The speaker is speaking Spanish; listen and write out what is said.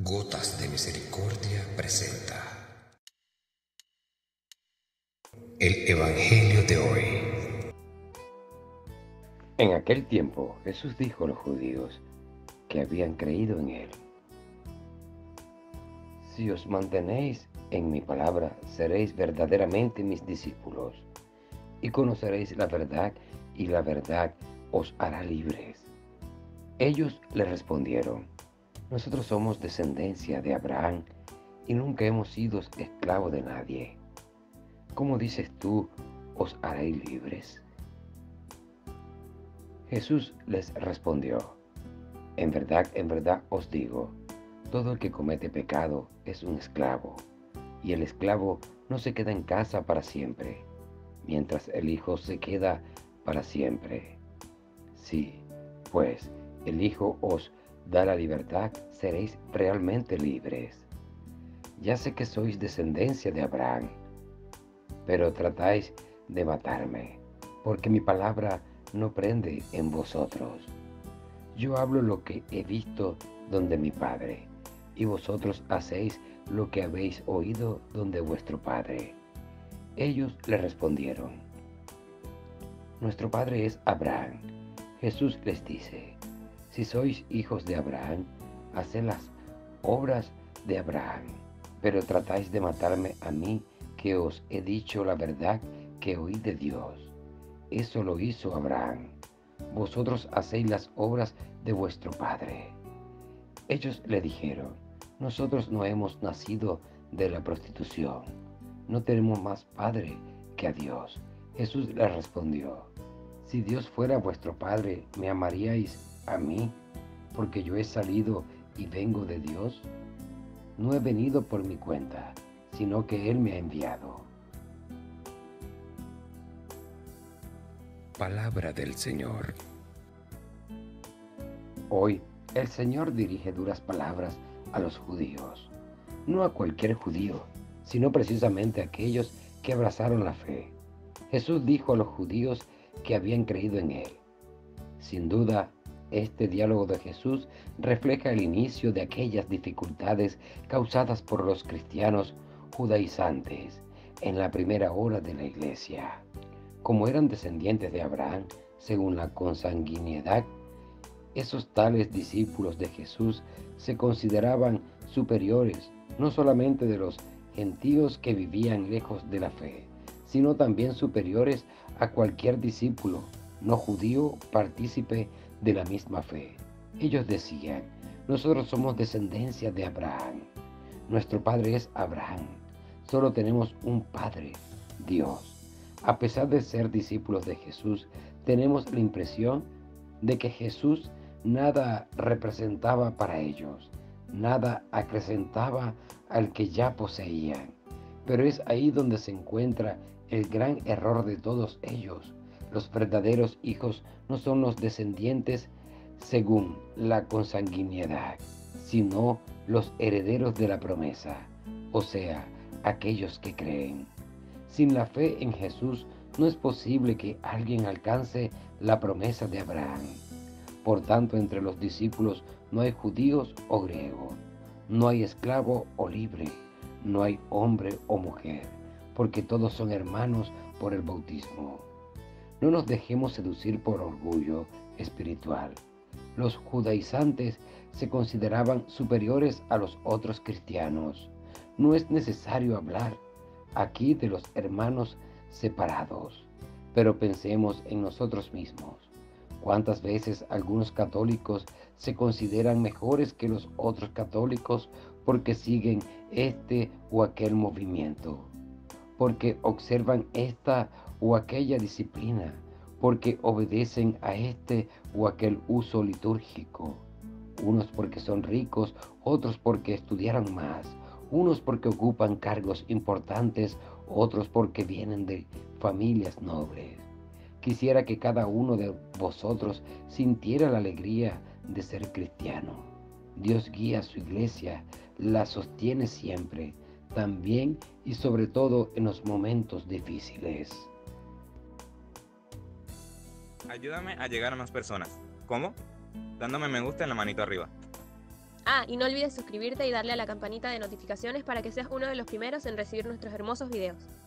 Gotas de Misericordia presenta el Evangelio de hoy. En aquel tiempo Jesús dijo a los judíos que habían creído en Él: si os mantenéis en mi palabra, seréis verdaderamente mis discípulos, y conoceréis la verdad, y la verdad os hará libres. Ellos le respondieron: nosotros somos descendencia de Abraham, y nunca hemos sido esclavos de nadie. ¿Cómo dices tú, os haréis libres? Jesús les respondió: en verdad os digo, todo el que comete pecado es un esclavo, y el esclavo no se queda en casa para siempre, mientras el Hijo se queda para siempre. Si, pues, el Hijo os da la libertad, seréis realmente libres. Ya sé que sois descendencia de Abraham, pero tratáis de matarme, porque mi palabra no prende en vosotros. Yo hablo lo que he visto donde mi Padre, y vosotros hacéis lo que habéis oído donde vuestro Padre. Ellos le respondieron: nuestro Padre es Abraham. Jesús les dice: si sois hijos de Abraham, haced las obras de Abraham. Pero tratáis de matarme a mí, que os he dicho la verdad que oí de Dios. Eso lo hizo Abraham. Vosotros hacéis las obras de vuestro padre. Ellos le dijeron: nosotros no hemos nacido de la prostitución. No tenemos más padre que a Dios. Jesús les respondió: si Dios fuera vuestro padre, ¿me amaríais a mí, porque yo he salido y vengo de Dios? No he venido por mi cuenta, sino que Él me ha enviado. Palabra del Señor. Hoy el Señor dirige duras palabras a los judíos, no a cualquier judío, sino precisamente a aquellos que abrazaron la fe. Jesús dijo a los judíos que habían creído en Él. Sin duda, este diálogo de Jesús refleja el inicio de aquellas dificultades causadas por los cristianos judaizantes en la primera hora de la Iglesia. Como eran descendientes de Abraham, según la consanguinidad, esos tales discípulos de Jesús se consideraban superiores no solamente de los gentios que vivían lejos de la fe, sino también superiores a cualquier discípulo no judío partícipe de la misma fe. Ellos decían: nosotros somos descendencia de Abraham, nuestro padre es Abraham, solo tenemos un padre, Dios. A pesar de ser discípulos de Jesús, tenemos la impresión de que Jesús nada representaba para ellos, nada acrecentaba al que ya poseían. Pero es ahí donde se encuentra el gran error de todos ellos. Los verdaderos hijos no son los descendientes según la consanguinidad, sino los herederos de la promesa, o sea, aquellos que creen. Sin la fe en Jesús no es posible que alguien alcance la promesa de Abraham. Por tanto, entre los discípulos no hay judíos o griegos, no hay esclavo o libre, no hay hombre o mujer, porque todos son hermanos por el bautismo. No nos dejemos seducir por orgullo espiritual. Los judaizantes se consideraban superiores a los otros cristianos. No es necesario hablar aquí de los hermanos separados, pero pensemos en nosotros mismos. ¿Cuántas veces algunos católicos se consideran mejores que los otros católicos porque siguen este o aquel movimiento, porque observan esta o aquella disciplina, porque obedecen a este o aquel uso litúrgico? Unos porque son ricos, otros porque estudiaron más, unos porque ocupan cargos importantes, otros porque vienen de familias nobles. Quisiera que cada uno de vosotros sintiera la alegría de ser cristiano. Dios guía a su iglesia, la sostiene siempre, también y sobre todo en los momentos difíciles. Ayúdame a llegar a más personas. ¿Cómo? Dándome me gusta en la manito arriba. Ah, y no olvides suscribirte y darle a la campanita de notificaciones para que seas uno de los primeros en recibir nuestros hermosos videos.